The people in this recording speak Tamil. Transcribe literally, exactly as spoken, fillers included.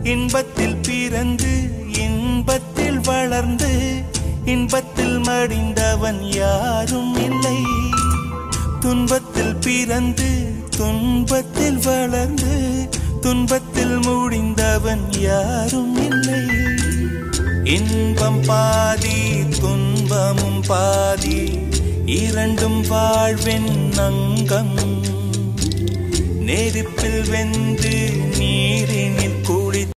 இன்பத்தில் பிறந்து இன்பத்தில் வளர்ந்து இன்பத்தில் மடிந்தவன் யாரும் இல்லை. துன்பத்தில் பிறந்து துன்பத்தில் வளர்ந்து துன்பத்தில் முடிந்தவன் யாரும் இல்லை. இன்பம் பாதி துன்பமும் பாதி இரண்டும் வாழ்வின் அங்கம். நெருப்பில் வெந்து நீரினில்